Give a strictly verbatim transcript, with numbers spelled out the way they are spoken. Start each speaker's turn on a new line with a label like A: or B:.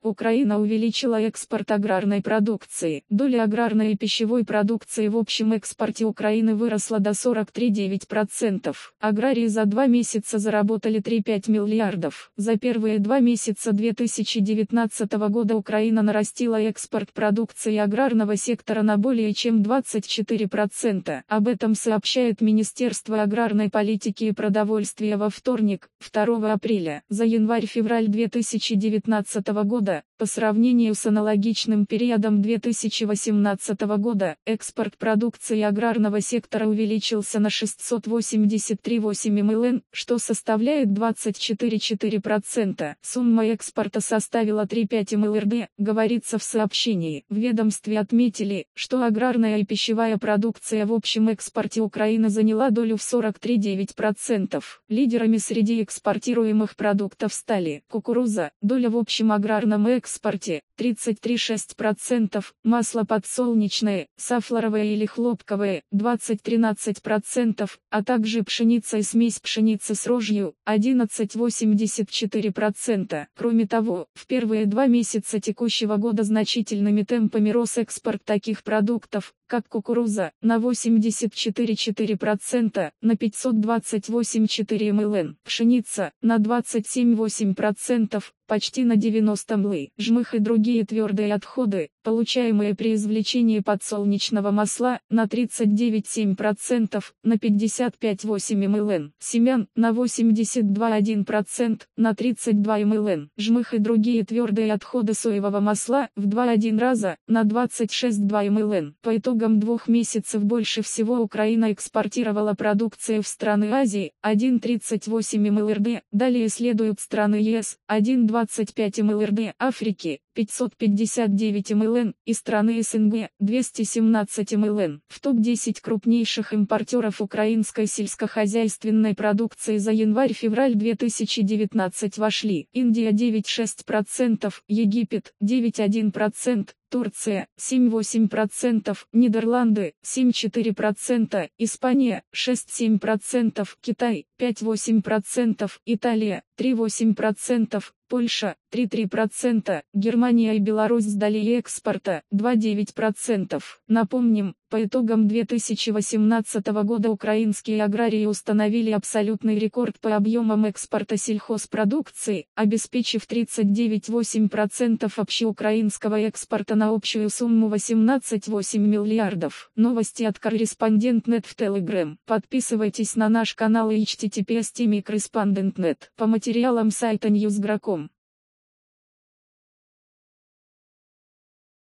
A: Украина увеличила экспорт аграрной продукции. Доля аграрной и пищевой продукции в общем экспорте Украины выросла до сорок три целых девять десятых процента. Аграрии за два месяца заработали три целых пять десятых миллиардов. За первые два месяца две тысячи девятнадцатого года Украина нарастила экспорт продукции аграрного сектора на более чем двадцать четыре процента. Об этом сообщает Министерство аграрной политики и продовольствия во вторник, второго апреля. За январь-февраль две тысячи девятнадцатого года, по сравнению с аналогичным периодом две тысячи восемнадцатого года, экспорт продукции аграрного сектора увеличился на шестьсот восемьдесят три целых восемь десятых миллиона, что составляет двадцать четыре целых четыре десятых процента. Сумма экспорта составила три целых пять десятых миллиарда, говорится в сообщении. В ведомстве отметили, что аграрная и пищевая продукция в общем экспорте Украины заняла долю в сорок три целых девять десятых процента. Лидерами среди экспортируемых продуктов стали кукуруза, доля в общем аграрном экспорте тридцать три целых шесть десятых процента, масло подсолнечное, сафлоровое или хлопковое двадцать целых тринадцать сотых процента, а также пшеница и смесь пшеницы с рожью одиннадцать целых восемьдесят четыре сотых процента. Кроме того, в первые два месяца текущего года значительными темпами рос экспорт таких продуктов, как кукуруза, на восемьдесят четыре целых четыре десятых процента, на пятьсот двадцать восемь целых четыре десятых миллиона, пшеница, на двадцать семь целых восемь десятых процента, почти на девяносто мл. Жмых и другие твердые отходы, получаемые при извлечении подсолнечного масла, на тридцать девять целых семь десятых процента, на пятьдесят пять целых восемь десятых миллиона. Семян, на восемьдесят два целых один десятый процента, на тридцать два целых один десятый миллиона. Жмых и другие твердые отходы соевого масла, в два целых одна десятых раза, на двадцать шесть целых два десятых миллиона. По итогам двух месяцев больше всего Украина экспортировала продукцию в страны Азии, один целых тридцать восемь десятых миллиарда, далее следуют страны ЕС, один целых двадцать пять десятых миллиарда, Африки, пятьсот пятьдесят девять целых один миллион, и страны СНГ, двести семнадцать целых один миллион. В топ десять крупнейших импортеров украинской сельскохозяйственной продукции за январь-февраль две тысячи девятнадцатого вошли Индия девять целых шесть десятых процента, Египет девять целых один десятый процента, Турция семь целых восемь десятых процента, Нидерланды семь целых четыре десятых процента, Испания шесть целых семь десятых процента, Китай пять целых восемь десятых процента, Италия три целых восемь десятых процента, Польша три целых три десятых процента, Германия и Беларусь сдали экспорта два целых девять десятых процента. Напомним, по итогам две тысячи восемнадцатого года украинские аграрии установили абсолютный рекорд по объемам экспорта сельхозпродукции, обеспечив тридцать девять целых восемь десятых процента общеукраинского экспорта на общую сумму восемнадцать целых восемь десятых миллиардов. Новости от Корреспондент точка нет в Telegram. Подписывайтесь на наш канал и эйч ти ти пи эс точка корреспондент точка нет. По материалам сайта Newsgro точка com.